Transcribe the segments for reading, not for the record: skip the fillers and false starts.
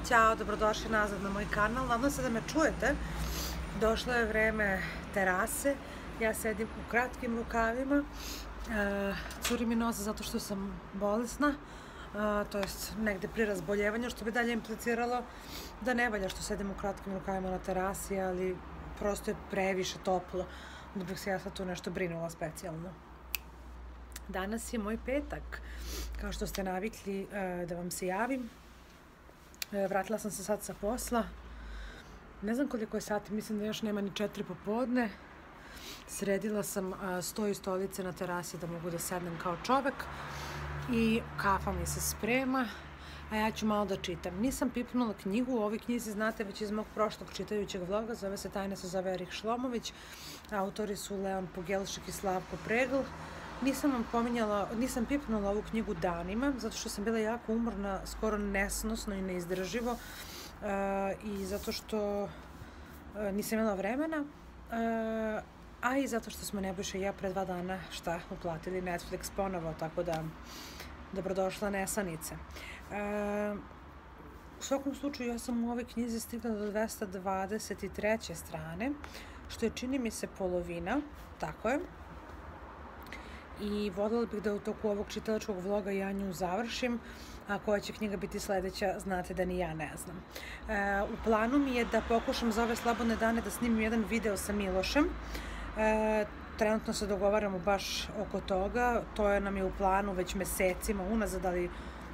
Ćao, dobrodošli nazad na moj kanal. Nadam se da me čujete. Došlo je vreme terase. Ja sedim u kratkim rukavima. Curi mi nos zato što sam bolesna, to jest negde pri razboljevanju, što bi dalje impliciralo da ne valja što sedim u kratkim rukavima na terasi, ali prosto je previše toplo da bih se ja sad tu nešto brinula specijalno. Danas je moj petak, kao što ste navikli da vam se javim. Vratila sam se sad sa posla. Ne znam koliko je sati, mislim da još nema ni 4 popodne. Sredila sam sto i stolice na terasi da mogu da sednem kao čovek i kafa mi se sprema, a ja ću malo da čitam. Nisam pipnula knjigu, u ovoj knjizi znate već iz mog prošlog čitajućeg vloga, zove se Tajne se zove Erich Šlomović, autori su Leon Pogelšik i Slavko Pregl. Nisam pipnula ovu knjigu danima, zato što sam bila jako umorna, skoro nesnosno i neizdrživo, i zato što nisam imala vremena, a i zato što smo Nebojša i ja pre 2 dana uplatili Netflix ponovo, tako da dobrodošla nesanice. U svakom slučaju ja sam u ovoj knjizi stigla do 223. strane, što je čini mi se polovina, tako je. I voljela bih da u toku ovog čitalačkog vloga ja nju završim, a koja će knjiga biti sledeća, znate da ni ja ne znam. U planu mi je da pokušam za ove slobodne dane da snimim jedan video sa Milošem. Trenutno se dogovaramo baš oko toga, to nam je u planu već mesecima unazad, ali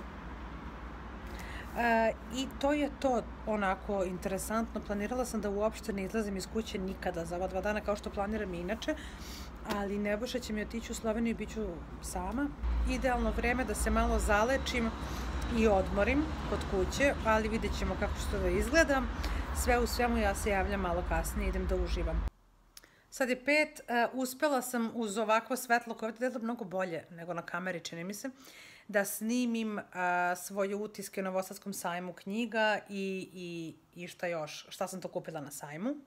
i to je to onako interesantno. Planirala sam da uopšte ne izlazim iz kuće nikada za ova 2 dana kao što planiram i inače, ali Nebojša će mi otići u Sloveniju i bit ću sama. Idealno vreme da se malo zalečim i odmorim kod kuće, ali vidjet ćemo kako će to da izgleda. Sve u svemu ja se javljam malo kasnije, idem da uživam. Sad je 5, uspela sam uz ovakvo svetlo koje ovdje delo mnogo bolje nego na kameri, čini mi se, da snimim svoje utiske na Novosadskom sajmu knjiga i šta još, šta sam to kupila na sajmu.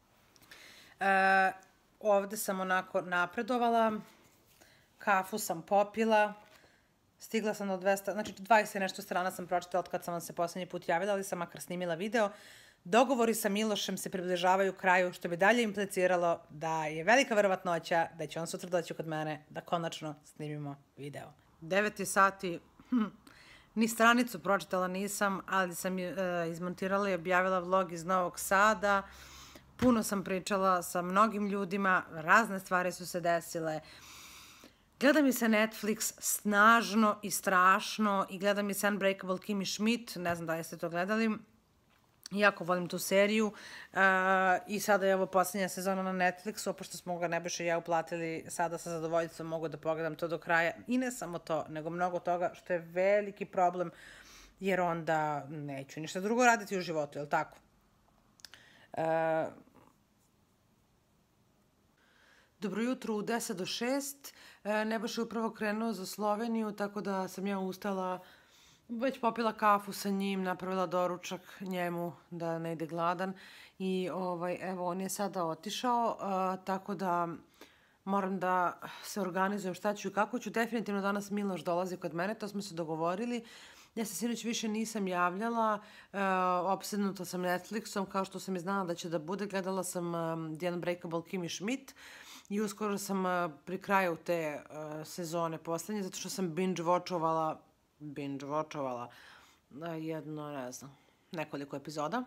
Ovde sam onako napredovala, kafu sam popila, stigla sam do 200, znači 20 nešto strana sam pročitala od kad sam vam se poslednji put javila, ali sam makar snimila video. Dogovori sa Milošem se približavaju kraju, što bi dalje impliciralo da je velika verovatnoća da će on sutra doći kod mene da konačno snimimo video. 9 sati, ni stranicu pročitala nisam, ali sam izmontirala i objavila vlog iz Novog Sada. Puno sam pričala sa mnogim ljudima, razne stvari su se desile. Gleda mi se Netflix snažno i strašno i gleda mi se Unbreakable Kimmy Schmidt, ne znam da li ste to gledali. Jako volim tu seriju i sada je ovo posljednja sezona na Netflixu, pošto smo ga Nebojša i ja uplatili, sada sa zadovoljstvom mogu da pogledam to do kraja. I ne samo to, nego mnogo toga, što je veliki problem, jer onda neću ništa drugo raditi u životu, je li tako? Dobro jutro u 10 do 6. Nebojša je upravo krenuo za Sloveniju, tako da sam ja ustala, već popila kafu sa njim, napravila doručak njemu da ne ide gladan i evo on je sada otišao, tako da moram da se organizujem šta ću i kako ću. Definitivno danas Miloš dolazi kod mene, to smo se dogovorili. Ja se sinoć više nisam javljala, opsednuta sam Netflixom, kao što sam i znala da će da bude. Gledala sam The Unbreakable Kimmy Schmidt i uskoro sam pri kraju te sezone poslednje, zato što sam binge-watchovala jedno, ne znam, nekoliko epizoda.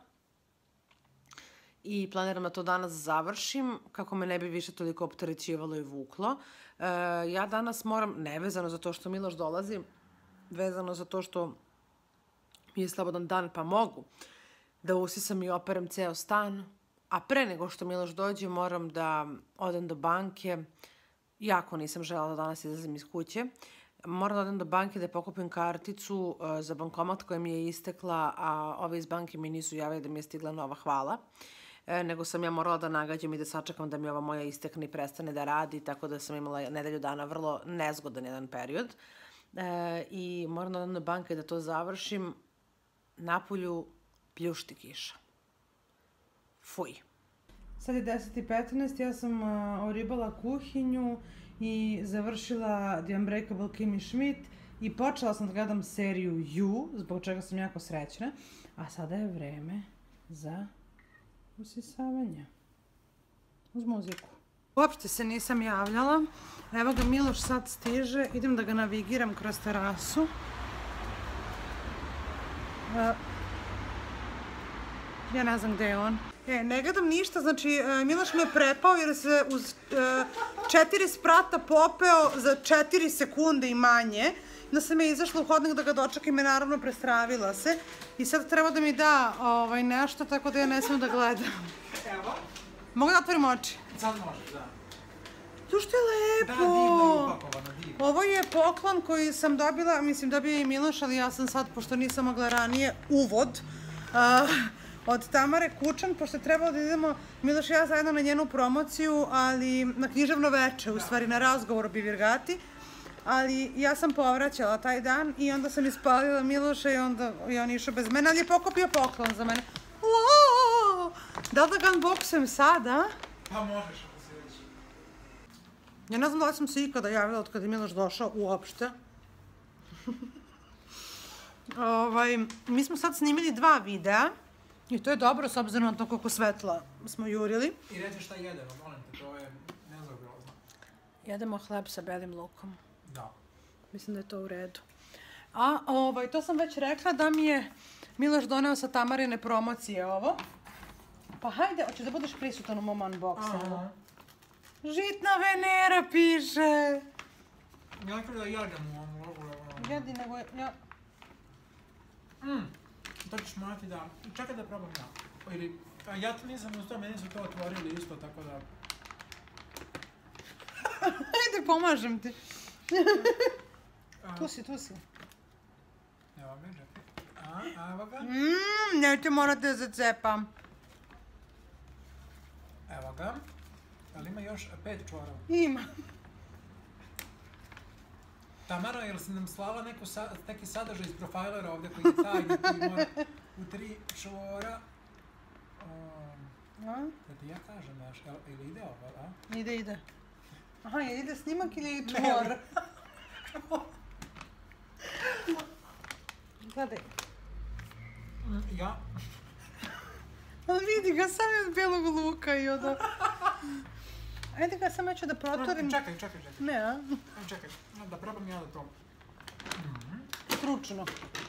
I planiram da to danas završim, kako me ne bi više toliko opterećivalo i vuklo. Ja danas moram, nevezano za to što Miloš dolazi, vezano za to što mi je slobodan dan pa mogu da usisam i operem ceo stan, a pre nego što Miloš dođe moram da odem do banke. Jako nisam želela da danas izlazim iz kuće. Moram da odem do banke da pokupim karticu za bankomat koja mi je istekla, a ove iz banke mi nisu javili da mi je stigla nova, hvala. Nego sam ja morala da nagađam i da sačekam da mi ova moja istekne i prestane da radi, tako da sam imala nedelju dana vrlo nezgodan jedan period. I moram da odem do banke da to završim. Napolju pljušti kiša. Fuj. Sad je 10:15, ja sam oribala kuhinju i završila The Unbreakable Kimmy Schmidt I počela sam da gledam seriju You, zbog čega sam jako srećna. A sada je vreme za usisavanje. Uz muziku. Uopšte se nisam javljala. Evo ga, Miloš sad stiže. Idem da ga navigiram kroz terasu. Ja ne znam gde je on. Ne gledam ništa, znači Miloš me prepao jer se uz 4 sprata popeo za 4 sekunde i manje. Da sam je izašla u hodnik da ga dočekam i naravno prestravila se. I sad treba da mi da nešto, tako da ja ne smijem da gledam. Evo. Mogu da otvorim oči? Sad možeš, da. To što je lepo! Da, divno je upakovano, divno. Ovo je poklon koji sam dobila, mislim dobio je i Miloš, ali ja sam sad, pošto nisam mogla ranije, uvod od Tamare Kučan, pošto je trebalo da idemo Miloš i ja zajedno na njenu promociju, ali na književno veče, u stvari na razgovor o Bivirgati. Ali ja sam povraćala taj dan i onda sam ispalila Miloša i onda je on išao bez mene, ali je pokupio poklon za mene. Da li da ga unboxujem sada? Pa možeš ako si već. Ja ne znam da li sam se ikada javila od kada je Miloš došao uopšte. Mi smo sad snimili 2 videa i to je dobro s obzirom na to koliko svetla smo jurili. I reći šta jedemo, molim te, to je nezaobilazno. Jedemo hleb sa belim lukom. Da. Mislim da je to u redu. A to sam već rekla da mi je Miloš doneo sa Tamarine promocije ovo. Pa hajde, hoćeš da budeš prisutan u mom unboxingu? Žitna Venera piše. Ja ću da jedem u ovom logu. Jedi, nego ja... To ćeš morati da... Čekaj da probam ja. Ili... Ja to nisam uz to, meni su to otvorili isto, tako da... Hajde, pomažem ti. Tu si. Evo me, čekaj. Evo ga. Neću morati da zacepam. Evo ga. Ali ima još 5 čvorova. Ima. Tamara, jel si nam slala neki sadržaj iz profajlera ovdje koji je tajni, koji mora u 3 čvora? Da ti ja kažem nešto, ili ide ovo, a? Ide. Aha, ide snimak ili čvor? Gledaj. Ja. Ali vidi ga, sam je od belog luka i od... Ajde ga, sam ću da protorim. Čekaj. Ne, a? Čekaj, da probam ja da to... Stručno.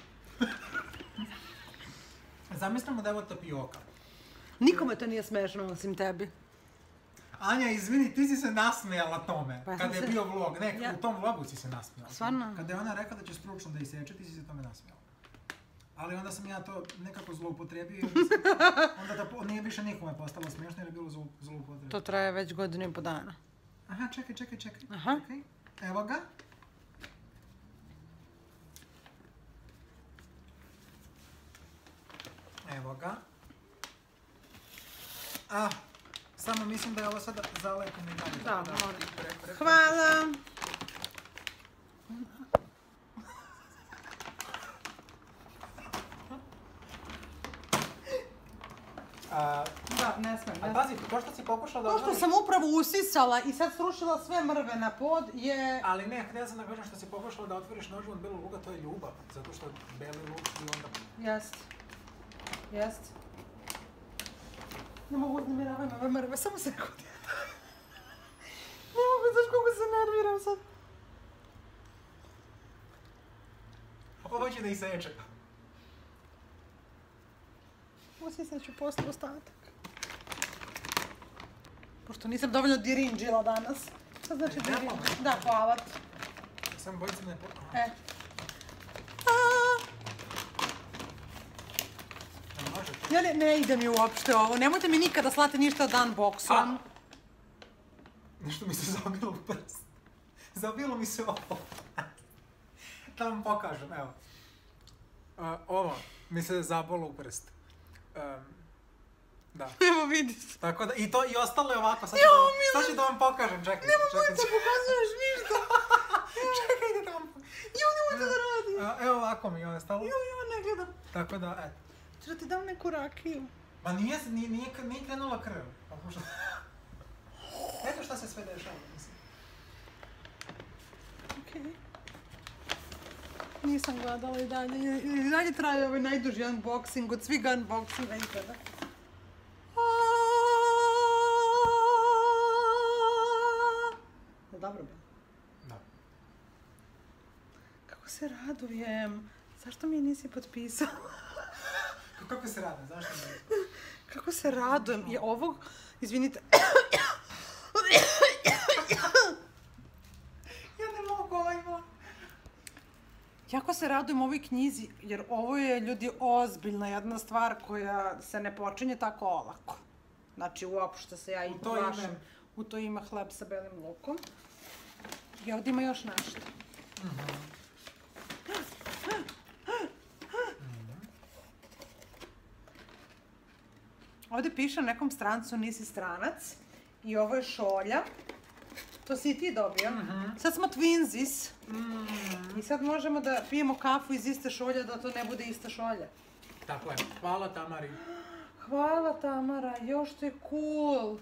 Zamislimo da je ovo tapioka. Nikome to nije smešno, osim tebi. Anja, izvini, ti si se nasmijala tome, kada je bio vlog. Ne, u tom vlogu si se nasmijala. Stvarno? Kada je ona rekla da će stručno da iseče, ti si se tome nasmijala. Ali onda sam ja to nekako zloupotrebio i onda to nije više nikome postalo smiješno jer je bilo zloupotrebio. To traje već 1,5 godina. Aha, čekaj. Aha. Evo ga. Evo ga. Samo mislim da je ovo sada zalepim i dalje. Da, moram. Hvala. Da, ne smijem. A pazi, to što si pokušala da... To što sam upravo usisala i sad srušila sve mrve na pod je... Ali ne, htjela sam da kažem što si pokušala da otvoriš nožu od belog luka, to je ljubav. Zato što beli luk i onda... Jest. Ne mogu uznemiravati ove mrve, samo sekund. Ne mogu, znaš koliko se nerviram sad. Ovo će da iseče. Usisat ću posle ostatak. Pošto nisam dovoljno dirinđila danas. Šta znači dirinđila? Da, hvala ti. Samo bojice ne... Ne ide mi uopšte ovo. Nemojte mi nikada slati ništa od unboxom. Nešto mi se zabilo u prst. Zabilo mi se ovo. Da vam pokažem, evo. Ovo mi se zabilo u prst. Da. Evo vidiš. Tako da, i ostalo je ovako, sad ću da vam pokažem, čekaj. Nemoj da pokazuješ ništa. Čekaj da vam pokažem. Nemoj to da radi. Evo ovako mi je ostalo. Ne gledam. Tako da, eto. Ću da ti dam neku rakiju. Ma nije krenula krv. Eto šta se sve dešava, mislim. Okej. Nisam gledala i dalje. I dalje traje ovaj najduži unboxing od svih unboxinga ikada. Je li dobro bilo? Da. Kako se radujem. Zašto mi nisi potpisao? Kako se radi, zašto ne? Kako se radujem. Je ovog... Izvinite. Ja ne mogu ovima. Jako se radujem ovoj knjizi, jer ovo je, ljudi, ozbiljna jedna stvar koja se ne počinje tako olako. Znači, uopšte se ja i plašim. U to ima hleb sa belim lukom. I ovdje ima još nešto. Ovdje piše na nekom strancu nisi stranac. I ovo je šolja. To si i ti dobio. Sad smo twinsis. I sad možemo da pijemo kafu iz iste šolje, da to ne bude ista šolja. Tako je. Hvala Tamari. Hvala Tamara, još to je cool.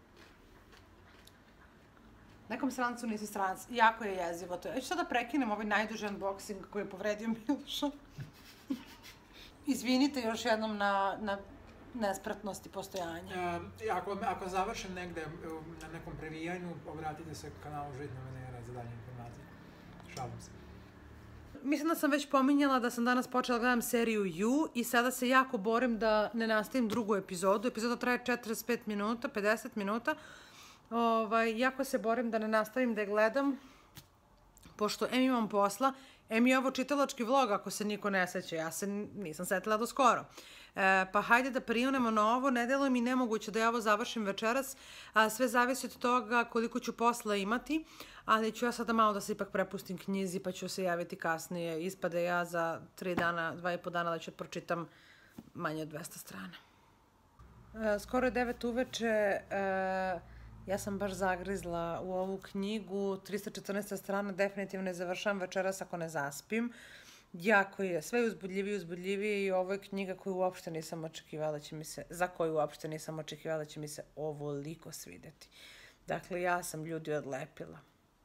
Nekom strancu nisi stranac. Jako je jezivo to. Ja ću sad da prekinem ovaj najduži unboxing koji je povredio Miloša. Izvinite još jednom na nespretnosti postojanja. Ako završim negde na nekom previjanju, obratite se kanalu Žitna Venera za dalje informacije. Šalim se. Mislim da sam već pominjala da sam danas počela gledam seriju You i sada se jako borim da ne nastavim drugu epizodu. Epizoda traje 45 minuta, 50 minuta. Jako se borim da ne nastavim da je gledam, pošto imam posla, je ovo čitalački vlog, ako se niko ne seća, ja se nisam setila do skoro. Pa hajde da prionemo na ovo, ne deluje mi nemoguće da ja ovo završim večeras, a sve zavisi od toga koliko ću posla imati, ali ću ja sada malo da se ipak prepustim knjizi, pa ću se javiti kasnije. Ispade ja za 3 dana, 2,5 dana da ću pročitam manje od 200 strana. Skoro je 9 uveče, ja sam baš zagrizla u ovu knjigu, 314 strana, definitivno ne završam večeras ako ne zaspim. Jako je, sve je uzbudljivije i ovo je knjiga koju uopšte nisam očekivala da će mi se, za koju uopšte nisam očekivala da će mi se ovoliko svideti. Dakle, ja sam ljudi odlepila.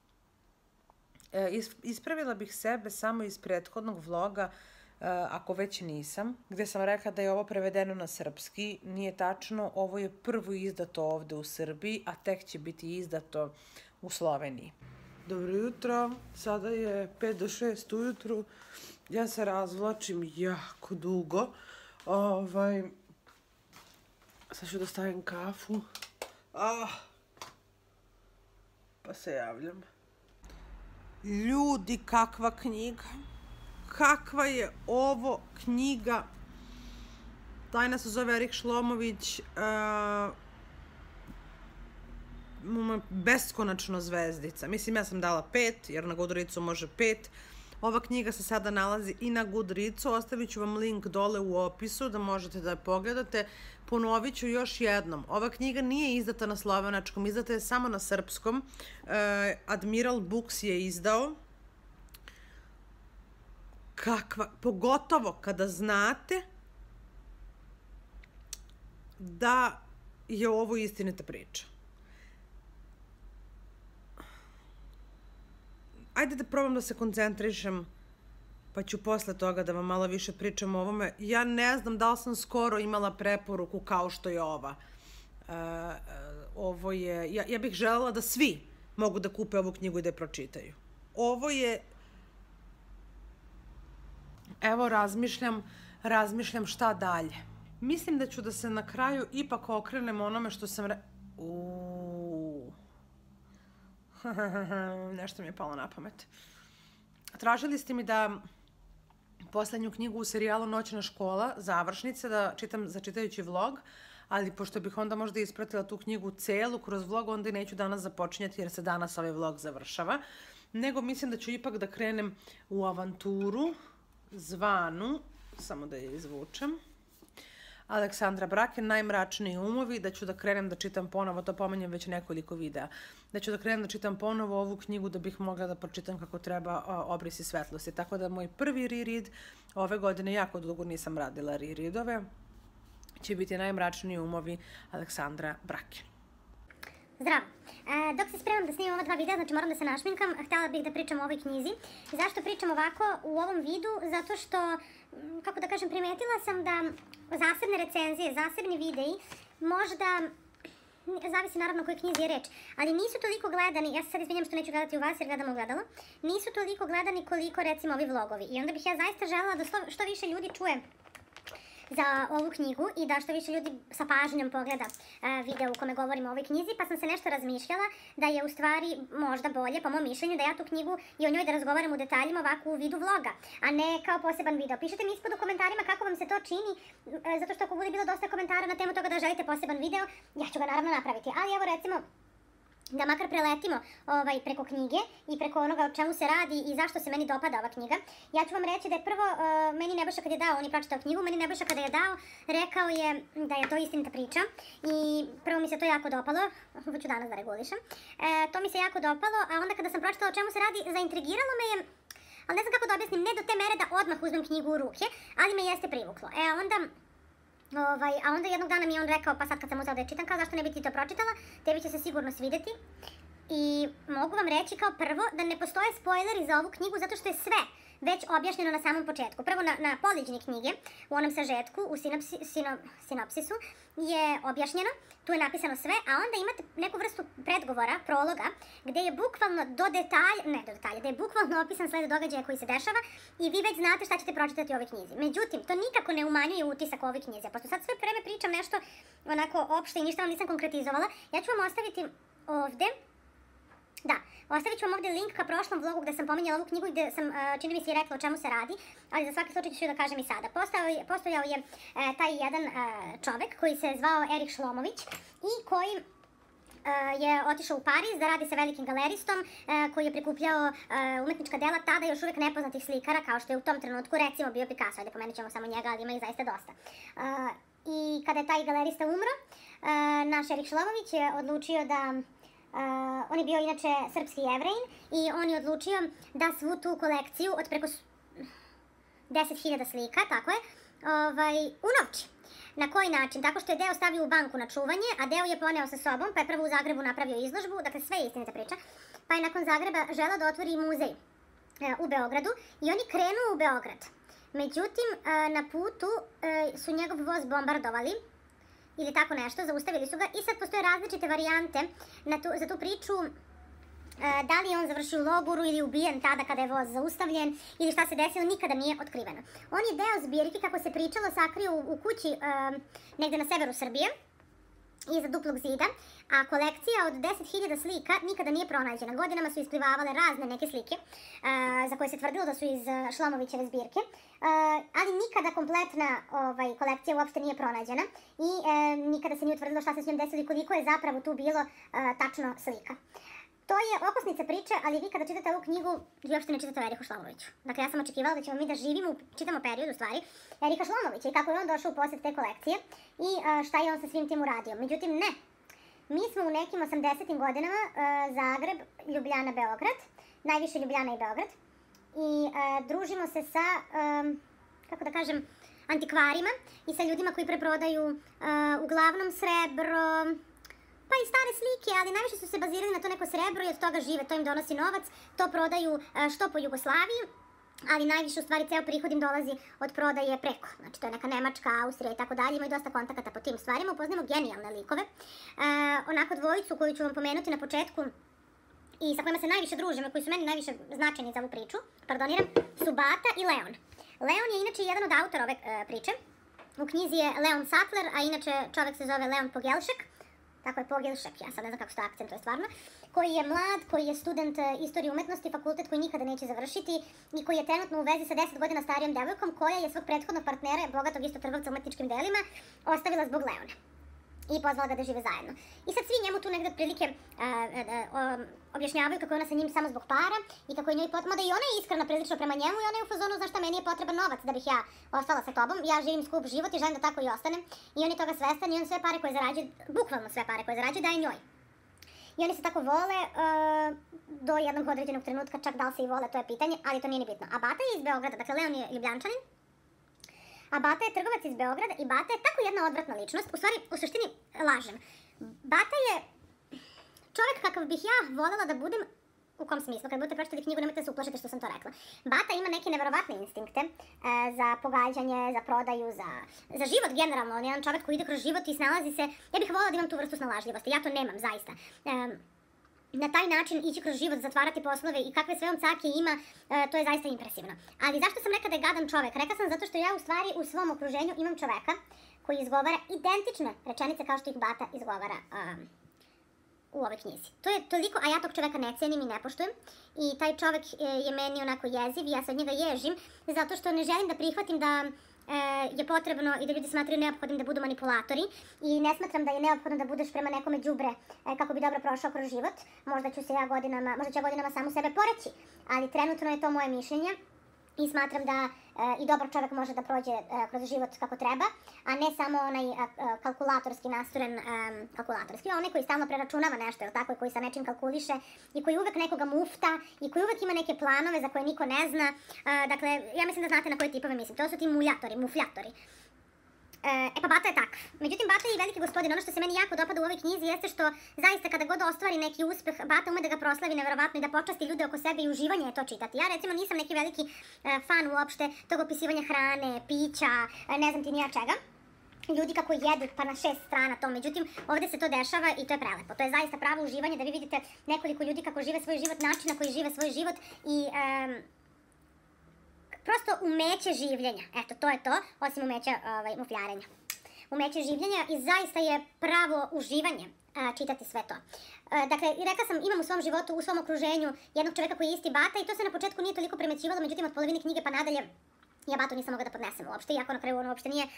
Ispravila bih sebe samo iz prethodnog vloga, ako već nisam, gde sam rekla da je ovo prevedeno na srpski. Nije tačno, ovo je prvo izdato ovde u Srbiji, a tek će biti izdato u Sloveniji. Dobro jutro, sada je 5 do 6 ujutru, ja se razvlačim jako dugo. Sad ću da stavim kafu. Pa se javljam. Ljudi, kakva knjiga. Kakva je ovo knjiga. Tajna se zove Erik Šlomović. Beskonačno zvezdica. Mislim, ja sam dala 5, jer na Goodreadsu može 5. Ova knjiga se sada nalazi i na Goodreadsu. Ostavit ću vam link dole u opisu da možete da je pogledate. Ponovit ću još jednom. Ova knjiga nije izdata na slovenačkom, izdata je samo na srpskom. Admiral Books je izdao. Kakva, pogotovo kada znate da je ovo istinita priča. Ajde da probam da se koncentrišem, pa ću posle toga da vam malo više pričam o ovome. Ja ne znam da li sam skoro imala preporuku kao što je ova. Ovo je, ja bih želela da svi mogu da kupe ovu knjigu i da je pročitaju. Ovo je, evo razmišljam šta dalje. Mislim da ću da se na kraju ipak okrenem onome što sam nešto mi je palo na pamet. Tražili ste mi da poslednju knjigu u serijalu Noćna škola, završnice, da čitam za čitajući vlog, ali pošto bih onda možda ispratila tu knjigu celu kroz vlog, onda i neću danas započinjati jer se danas ovaj vlog završava. Nego mislim da ću ipak da krenem u avanturu zvanu, samo da je izvučem, Aleksandra Braken, Najmračniji umovi, da ću da krenem da čitam ponovo, to pomenjem već nekoliko videa, da ću da krenem da čitam ponovo ovu knjigu da bih mogla da pročitam kako treba Obrisi svetlosti. Tako da moj prvi reread ove godine, jako dugo nisam radila rereadove, će biti Najmračniji umovi Aleksandra Braken. Zdravo. Dok se spremam da snimam ova 2 videa, znači moram da se našminkam, htjela bih da pričam o ovoj knjizi. Zašto pričam ovako u ovom vidu? Zato što, kako da kažem, primetila sam da zasebne recenzije, zasebni videi, možda, zavisi naravno o kojoj knjizi je reč, ali nisu toliko gledani, ja se sad izvinjam što neću gledati u vas jer gledam ogledalo, nisu toliko gledani koliko recimo ovi vlogovi. I onda bih ja zaista želela da što više ljudi čuje za ovu knjigu i da što više ljudi sa pažnjom pogleda video u kome govorim o ovoj knjizi, pa sam se nešto razmišljala da je u stvari možda bolje, po mom mišljenju, da ja tu knjigu i o njoj da razgovaram u detaljima ovako u vidu vloga, a ne kao poseban video. Pišite mi ispod u komentarima kako vam se to čini, zato što ako bude bilo dosta komentara na temu toga da želite poseban video, ja ću ga naravno napraviti. Ali evo recimo, da makar preletimo preko knjige i preko onoga o čemu se radi i zašto se meni dopada ova knjiga. Ja ću vam reći da je prvo, meni Nebojša kad je dao, on je pročitao knjigu, meni Nebojša kada je dao, rekao je da je to istinita priča i prvo mi se to jako dopalo, hoću danas da regulišem, to mi se jako dopalo, a onda kada sam pročitala o čemu se radi, zaintrigiralo me je, ali ne znam kako da objasnim, ne do te mere da odmah uzmem knjigu u ruke, ali me jeste privuklo. A onda jednog dana mi je on rekao, pa sad kad sam uzela da je čitam, kao zašto ne bi ti to pročitala, tebi će se sigurno svideti. I mogu vam reći kao prvo da ne postoje spoileri za ovu knjigu zato što je sve već objašnjeno na samom početku. Prvo na poličini knjige, u onom sažetku, u sinopsisu je objašnjeno, tu je napisano sve, a onda imate neku vrstu predgovora, prologa, gde je bukvalno gde je bukvalno opisan sled događaja koji se dešava i vi već znate šta ćete pročitati u ovoj knjizi. Međutim, to nikako ne umanjuje utisak ove knjize, pošto sad sve vreme pričam nešto onako opšte i ništa vam nisam konkretizovala, ja ću vam ostaviti ovde, ostavit ću vam ovdje link ka prošlom vlogu gdje sam pominjala ovu knjigu i gdje sam, čini mi se, i rekla o čemu se radi, ali za svaki slučaj ću da kažem i sada. Postojao je taj jedan čovek koji se zvao Erich Šlomović i koji je otišao u Pariz da radi sa velikim galeristom koji je prikupljao umetnička dela tada još uvijek nepoznatih slikara, kao što je u tom trenutku recimo bio Picasso, ajde pomenut ćemo samo njega, ali ima ih zaista dosta. I kada je taj galerista umro, naš Erich Šlomović je odlučio da on je bio inače srpski Jevrejin i on je odlučio da svu tu kolekciju od preko 10.000 slika, tako je, unovči. Na koji način? Tako što je deo stavio u banku na čuvanje, a deo je poneo sa sobom, pa je prvo u Zagrebu napravio izložbu, dakle sve je istinita priča, pa je nakon Zagreba želeo da otvori muzej u Beogradu i oni krenu u Beograd. Međutim, na putu su njegov voz bombardovali, ili tako nešto, zaustavili su ga i sad postoje različite varijante za tu priču, da li je on završio u logoru ili ubijen tada kada je voz zaustavljen ili šta se desilo, nikada nije otkriveno. On je deo zbirki, kako se pričalo, sakrio u kući negde na severu Srbije, iza duplog zida, a kolekcija od 10.000 slika nikada nije pronađena. Godinama su isplivavale razne neke slike za koje se tvrdilo da su iz Šlomovićeve zbirke, ali nikada kompletna kolekcija uopšte nije pronađena i nikada se nije utvrdilo šta se s njom desilo i koliko je zapravo tu bilo tačno slika. To je okosnica priče, ali vi kada čitate ovu knjigu, vi uopšte ne čitate o Erihu Šlomoviću. Dakle, ja sam očekivala da ćemo mi da živimo, čitamo period u stvari, Eriha Šlomovića i kako je on došao u posjed te kolekcije i šta je on sa svim tim uradio. Međutim, ne. Mi smo u nekim 80-im godinama Zagreb, Ljubljana, Beograd, najviše Ljubljana i Beograd, i družimo se sa, kako da kažem, antikvarima i sa ljudima koji preprodaju uglavnom srebro, pa i stare slike, ali najviše su se bazirali na to neko srebro i od toga žive, to im donosi novac, to prodaju što po Jugoslaviji, ali najviše u stvari ceo prihod im dolazi od prodaje preko. Znači to je neka Nemačka, Austrija i tako dalje, imaju dosta kontakata po tim stvarima, upoznajemo genijalne likove. Onako dvojicu koju ću vam pomenuti na početku i sa kojima se najviše družimo, koji su meni najviše značajni za ovu priču, su Bata i Leon. Leon je inače jedan od autora ove priče, u knjizi je Leon Sattler, a inače čovek se zove Leon Pogelšek. Tako je Pogelšek, ja sad ne znam kako se to akcentuje stvarno, koji je mlad, koji je student istorije umetnosti, fakultet koji nikada neće završiti i koji je trenutno u vezi sa 10 godina starijom devojkom koja je svog prethodnog partnera, bogatog isto trgovca umetničkim delima, ostavila zbog Leona i pozvala ga da žive zajedno. I sad svi njemu tu negdje otprilike objašnjavaju kako je ona sa njim samo zbog para i kako je njoj potrebno, da i ona je iskrena prilično prema njemu i ona je u fazonu, znaš šta, meni je potreban novac da bih ja ostala sa tobom, ja živim skup život i želim da tako i ostanem i on je toga svestan i on sve pare koje zarađuje, bukvalno sve pare koje zarađuje daje njoj. I oni se tako vole do jednog određenog trenutka, čak da li se i vole, to je pitanje, ali to nije ni bitno. A Bata je iz Beograda, dakle Leon je Ljubljančanin, a Bata je trgovac iz Beograda i Bata je tako jedna odvratna ličnost, u stvari, u suštini, lažem. Bata je čovek kakav bih ja voljela da budem, u kom smislu, kad budete pročitali knjigu nemojte da se uplašite što sam to rekla. Bata ima neke neverovatne instinkte za pogađanje, za prodaju, za život generalno. On je jedan čovek koji ide kroz život i snalazi se. Ja bih voljela da imam tu vrstu snalažljivosti, ja to nemam, zaista. Na taj način ići kroz život, zatvarati poslove i kakve sve on cake ima, to je zaista impresivno. Ali zašto sam rekla da je gadan čovek? Rekla sam zato što ja u stvari u svom okruženju imam čoveka koji izgovara identične rečenice kao što ih Bata izgovara u ovoj knjizi. To je toliko, a ja tog čoveka ne cenim i ne poštujem. I taj čovek je meni onako jeziv i ja se od njega ježim, zato što ne želim da prihvatim da je potrebno i da ljudi smatraju neophodnim da budu manipulatori i ne smatram da je neophodno da budeš prema nekome đubre kako bi dobro prošao kroz život. Možda ću ja godinama samu sebe poreći, ali trenutno je to moje mišljenje i smatram da i dobar čovek može da prođe kroz život kako treba, a ne samo onaj kalkulatorski nasturen, onaj koji stalno preračunava nešto, jel tako, koji sa nečim kalkuliše i koji uvek nekoga mufta i koji uvek ima neke planove za koje niko ne zna. Dakle, ja mislim da znate na koje tipove mislim. To su ti mufljatori. Pa Bata je takav. Međutim, Bata je i veliki gospodin. Ono što se meni jako dopada u ovoj knjizi jeste što zaista kada god ostvari neki uspeh, Bata ume da ga proslavi neverovatno i da počasti ljude oko sebe i uživanje je to čitati. Ja recimo nisam neki veliki fan uopšte tog opisivanja hrane, pića, ne znam ti ni ja čega. Ljudi kako jedu pa na 6 strana to, međutim ovde se to dešava i to je prelepo. To je zaista pravo uživanje da vi vidite nekoliko ljudi kako žive svoj život, način na koji žive svoj život i prosto umeće življenja. Eto, to je to, osim umeća mufljarenja. Umeće življenja i zaista je pravo uživanje čitati sve to. Dakle, rekla sam, imam u svom životu, u svom okruženju jednog čoveka koji je isti Bata i to se na početku nije toliko primećivalo, međutim od polovine knjige pa nadalje ja Batu nisam mogla da podnesem uopšte, iako na kraju on uopšte nije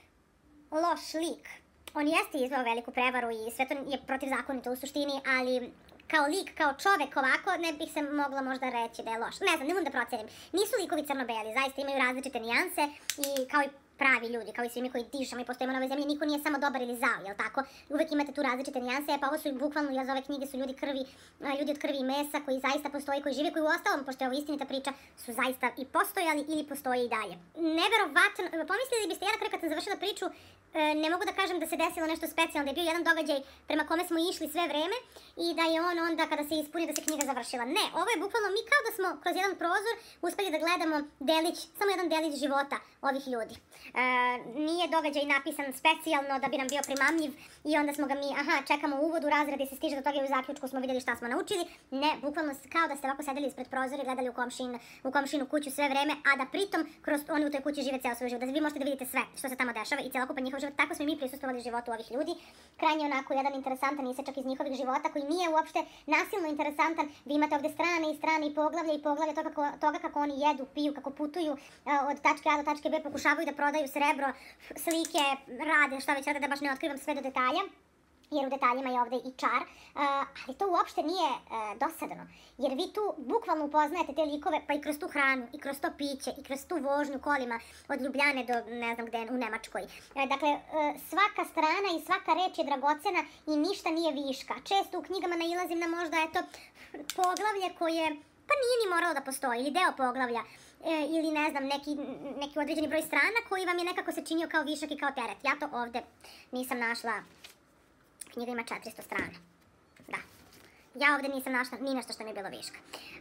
loš lik. On jeste izveo veliku prevaru i sve to je protivzakonito u suštini, ali kao lik, kao čovek ovako, ne bih se mogla možda reći da je loš. Ne znam, ne mogu da procenim. Nisu likovi crno-beli, zaista imaju različite nijanse i kao i pravi ljudi, kao i svi mi koji dišemo i postojimo na ovoj zemlji, niko nije samo dobar ili zao, jel tako? Uvek imate tu različite nijanse, pa ovo su bukvalno, iz ove knjige su ljudi od krvi i mesa koji zaista postoje, koji žive, koji u ostalom, pošto je ovo istinita priča, su zaista i postojali ili postoje i dalje. Neverovatno, pomislili biste, ja na kraju kad sam završila priču, ne mogu da kažem da se desilo nešto specijalno, da je bio jedan događaj prema kome smo išli sve vreme i da je on onda kada se ispuni da se knjiga završila. Ne, ovo je bukvalno mi kao da smo kroz jedan prozor uspeli da gledamo delić, samo jedan delić života ovih ljudi. Nije događaj napisan specijalno da bi nam bio primamljiv i onda smo ga mi, čekamo uvod u razred i se stiže do toga i u zaključku smo vidjeli šta smo naučili. Ne, bukvalno kao da ste ovako sedeli ispred prozora i gledali u komšinu kuću sve vreme, a da pritom kroz oni u toj kući žive ceo svoj život, da vi možete da vidite sve što se tamo dešava i celokupan njihov život. Tako smo i mi prisustvovali životu ovih ljudi. Krajnje onako jedan interesantan isečak iz njihovih života koji nije uopšte nasilno interesantan. Vi imate ovde strane i strane i poglavlje toga kako oni jedu, piju, kako putuju od tačke A do tačke B, pokušavaju da prodaju srebro, slike, rade, šta već rade, da baš ne otkrivam sve do detalja, jer u detaljima je ovde i čar, ali to uopšte nije dosadno, jer vi tu bukvalno upoznajete te likove pa i kroz tu hranu, i kroz to piće, i kroz tu vožnju kolima od Ljubljane do ne znam gde u Nemačkoj. Dakle, svaka strana i svaka reč je dragocena i ništa nije viška. Često u knjigama nailazim na možda poglavlje koje pa nije ni moralo da postoji, ili deo poglavlja, ili ne znam, neki određeni broj strana koji vam je nekako se činio kao višak i kao teret. Ja to ovde nisam našla. Knjiga ima 400 strana. Da. Ja ovde nisam našla ni nešto što mi je bilo viška.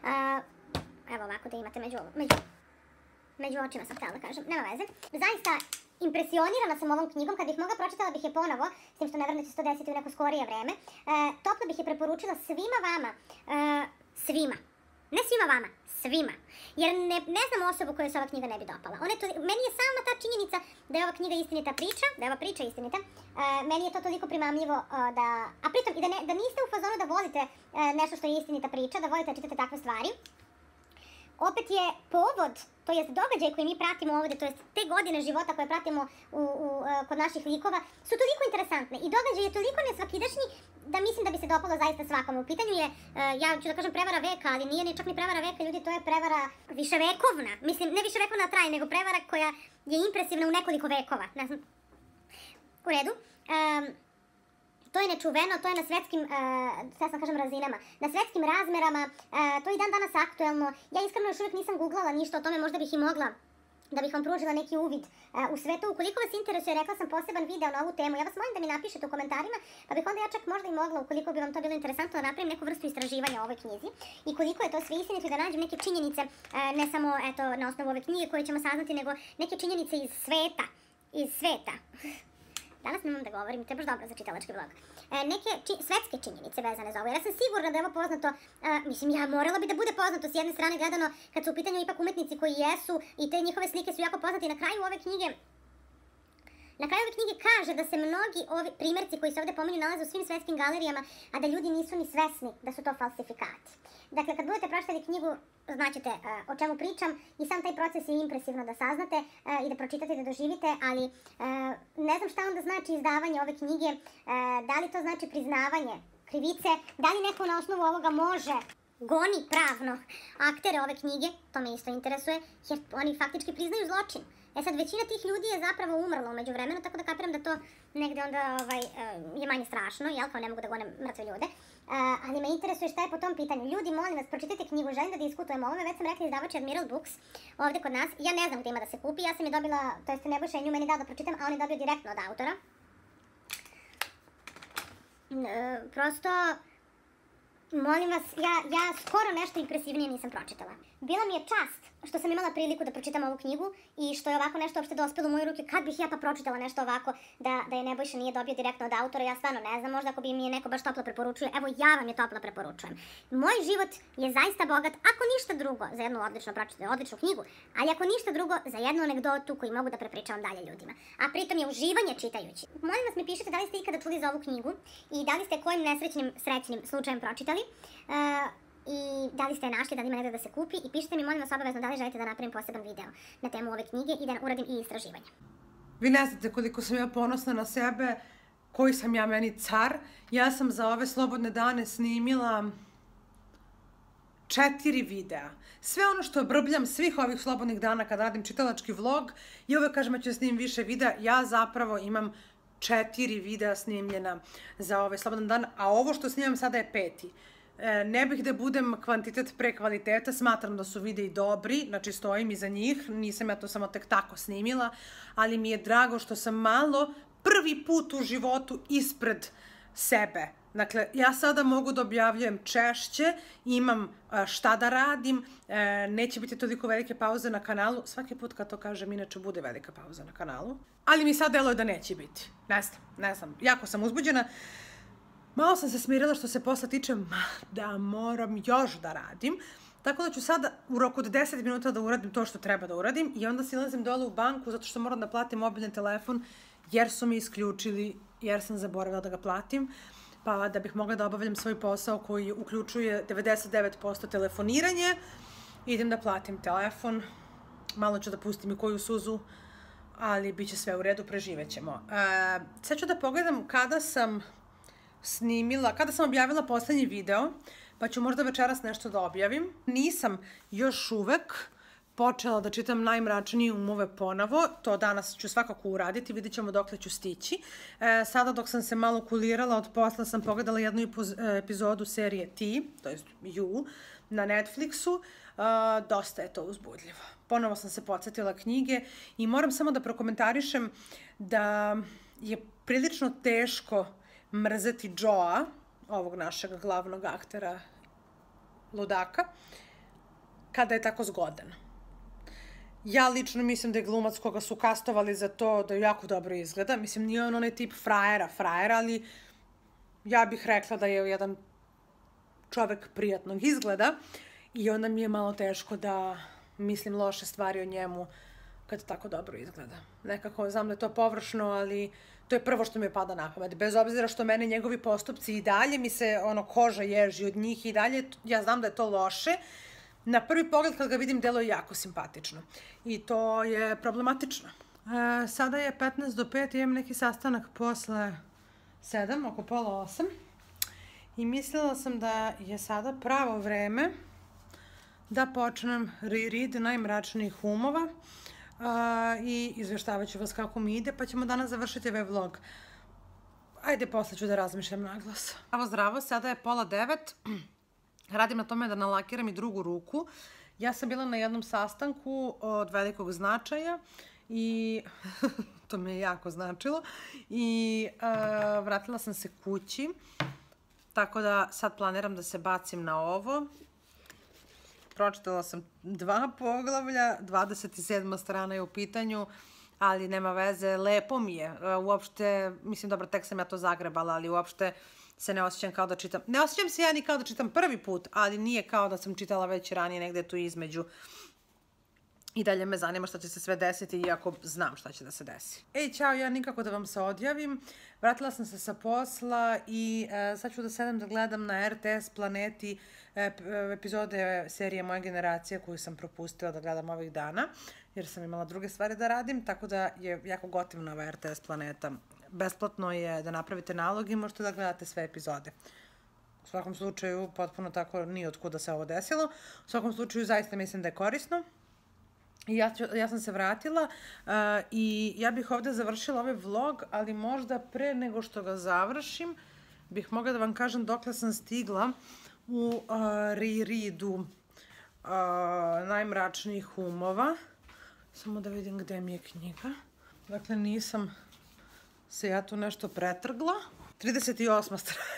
Evo ovako da imate među očima sam htjela da kažem. Nema veze. Zaista impresionirana sam ovom knjigom. Kad bih mogla, pročitala bih je ponovo, s tim što ne verujem da će se to desiti u neko skorije vreme. Toplo bih je preporučila svima vama. Svima. Ne svima vama, svima. Jer ne znam osobu kojoj se ova knjiga ne bi dopala. Meni je sama ta činjenica da je ova knjiga istinita priča, da je ova priča istinita, meni je to toliko primamljivo da... A pritom i da niste u fazonu da volite nešto što je istinita priča, da volite da čitate takve stvari. Opet je povod, to jest događaj koji mi pratimo ovde, to jest te godine života koje pratimo kod naših likova, su toliko interesantne i događaj je toliko nesvakidašnji da mislim da bi se dopalo zaista svakome. U pitanju je, ja ću da kažem prevara veka, ali nije ni čak ni prevara veka, ljudi, to je prevara viševekovna. Mislim, ne viševekovna traje, nego prevara koja je impresivna u nekoliko vekova. Ne znam. U redu. To je nečuveno, to je na svetskim, sad sam kažem razinama, na svetskim razmerama, to je i dan danas aktuelno. Ja iskreno još uvijek nisam googlala ništa o tome, možda bih i mogla da bih vam pružila neki uvid u sve to. Ukoliko vas interesuje, rekla sam poseban video na ovu temu, ja vas molim da mi napišete u komentarima, pa bih onda ja čak možda i mogla, ukoliko bi vam to bilo interesantno, da napravim neku vrstu istraživanja o ovoj knjizi i koliko je to sve istinito i da nađem neke činjenice, ne samo eto, na osnovu ove knjige koje ćemo saznati, nego neke činjenice iz sveta. Danas nemam da govorim, to je baš dobro za čitalački vlog. Neke svetske činjenice vezane za ovo. Ja sam sigurna da je ovo poznato, mislim, moralo bi da bude poznato s jedne strane gledano kad su u pitanju ipak umetnici koji jesu i te njihove slike su jako poznate. Na kraju ove knjige kaže da se mnogi ovi primjerci koji se ovdje pominju nalaze u svim svetskim galerijama, a da ljudi nisu ni svesni da su to falsifikati. Dakle, kad budete pročitali knjigu, znaćete o čemu pričam i sam taj proces je impresivno da saznate i da pročitate i da doživite, ali ne znam šta onda znači izdavanje ove knjige, da li to znači priznavanje krivice, da li neko na osnovu ovoga može goni pravno aktere ove knjige, to me isto interesuje, jer oni faktički priznaju zločin. E sad, većina tih ljudi je zapravo umrla umeđu vremenu, tako da kapiram da to negde onda je manje strašno, jel, kao ne mogu da gone mrtve ljude. Ali me interesuje šta je po tom pitanju. Ljudi, molim vas, pročitajte knjigu, želim da diskutujemo o ovome, već sam rekla izdavač je Admiral Books, ovdje kod nas. Ja ne znam gdje ima da se kupi, ja sam je dobila, to jest Nebojša je nju meni dao da pročitam, a on je dobio direktno od autora. Prosto, molim vas, ja skoro nešto impresivnije nisam pročitala. Bila mi je čast što sam imala priliku da pročitam ovu knjigu i što je ovako nešto uopšte dospelo u moje ruke. Kad bih ja pa pročitala nešto ovako da je Nebojša nije dobio direktno od autora, ja stvarno ne znam, možda ako bi mi je neko baš toplo preporučuje, evo ja vam je toplo preporučujem. Moj život je zaista bogat, ako ništa drugo, za jednu odličnu knjigu, ali ako ništa drugo, za jednu anegdotu koju mogu da prepričavam dalje ljudima. A pritom je uživanje čitajući. Molim vas mi pišete da li ste ikada čuli za ovu knjigu i da li ste kojim srećnim slučajem pročitali. I da li ste je našli, da li ima negdje da se kupi i pišite mi molim vas obavezno da li želite da napravim poseban video na temu ove knjige i da uradim i istraživanje. Vi ne znate koliko sam ja ponosna na sebe, koji sam ja meni car. Ja sam za ove slobodne dane snimila 4 videa. Sve ono što brbljam svih ovih slobodnih dana kad radim čitalački vlog i uvek kažem da ću snimim više videa, ja zapravo imam 4 videa snimljena za ove slobodne dane, a ovo što snimam sada je 5. Ne bih da budem kvantitet pre kvaliteta, smatram da su videi dobri, znači stojim iza njih, nisam ja to samo tek tako snimila, ali mi je drago što sam malo prvi put u životu ispred sebe. Dakle, ja sada mogu da objavljujem češće, imam šta da radim, neće biti toliko velike pauze na kanalu, svaki put kad to kažem, inače bude velika pauza na kanalu, ali mi sad deluje da neće biti, ne znam, jako sam uzbuđena. Malo sam se smirila što se posla tiče da moram još da radim, tako da ću sada u roku od 10 minuta da uradim to što treba da uradim i onda silazim dole u banku zato što moram da platim mobilni telefon jer su mi isključili, jer sam zaboravila da ga platim, pa da bih mogla da obavljam svoj posao koji uključuje 99% telefoniranje, idem da platim telefon, malo ću da pustim i koju suzu, ali bit će sve u redu, preživećemo. Sad ću da pogledam kada sam objavila poslednji video, pa ću možda večeras nešto da objavim. Nisam još uvek počela da čitam Najmračnije umove ponovo, to danas ću svakako uraditi, vidit ćemo dokle ću stići. Sada dok sam se malo kulirala od posla sam pogledala jednu epizodu serije Ti, to jest You, na Netflixu. Dosta je to uzbudljivo. Ponovo sam se podsjetila knjige i moram samo da prokomentarišem da je prilično teško mrzeti Joea, ovog našeg glavnog aktera, ludaka, kada je tako zgodan. Ja lično mislim da je glumac koga su kastovali za to da jako dobro izgleda. Mislim, nije on onaj tip frajera, ali ja bih rekla da je jedan čovek prijatnog izgleda i onda mi je malo teško da mislim loše stvari o njemu kad tako dobro izgleda. Nekako znam da je to površno, ali to je prvo što mi pada na pamet. Bez obzira što mene njegovi postupci i dalje mi se koža ježi od njih i dalje, ja znam da je to loše. Na prvi pogled kad ga vidim deluje jako simpatično i to je problematično. Sada je 15 do 5, imam neki sastanak posle 7, oko pola 8 i mislila sam da je sada pravo vreme da počnem reread Najmračnijih umova i izveštavat ću vas kako mi ide, pa ćemo danas završiti ovaj vlog. Ajde, posle ću da razmišljam naglas. Zdravo, sada je pola 9. Radim na tome da nalakiram i drugu ruku, Ja sam bila na jednom sastanku od velikog značaja i to me je jako značilo i vratila sam se kući, tako da sad planiram da se bacim na ovo. Pročitala sam 2 poglavlja, 27. strana je u pitanju, ali nema veze, lepo mi je. Uopšte, mislim, dobro, tek sam ja to zagrebala, ali uopšte se ne osjećam kao da čitam. Ne osjećam se ja ni kao da čitam prvi put, ali nije kao da sam čitala već ranije negde tu između. I dalje me zanima šta će se sve desiti, iako znam šta će da se desi. Ej, ćao, ja nikako da vam se odjavim. Vratila sam se sa posla i sad ću da sedem da gledam na RTS Planeti epizode serije Moja generacija koju sam propustila da gledam ovih dana, jer sam imala druge stvari da radim, tako da je jako gotivna ova RTS Planeta. Besplatno je da napravite nalog i možete da gledate sve epizode. U svakom slučaju, potpuno tako nije od kuda se ovo desilo. U svakom slučaju, zaista mislim da je korisno. I ja sam se vratila i ja bih ovde završila ovaj vlog, ali možda pre nego što ga završim, bih mogla da vam kažem dokle sam stigla u rereadu Najmračnijih umova. Samo da vidim gde mi je knjiga. Dakle, nisam se ja tu nešto pretrgla. 38. strana.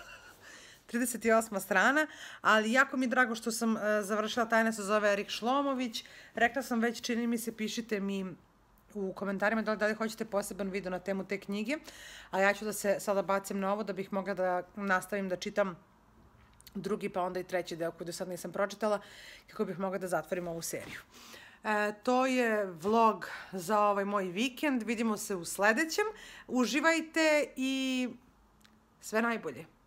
38. strana, ali jako mi je drago što sam završila. Tajna se zove Erik Šlomović. Rekla sam već, čini mi se, pišite mi u komentarima da li hoćete poseban video na temu te knjige, a ja ću da se sada bacim na ovo da bih mogla da nastavim da čitam drugi pa onda i treći deo koji do sad nisam pročitala, kako bih mogla da zatvorim ovu seriju. To je vlog za ovaj moj vikend. Vidimo se u sledećem. Uživajte i sve najbolje.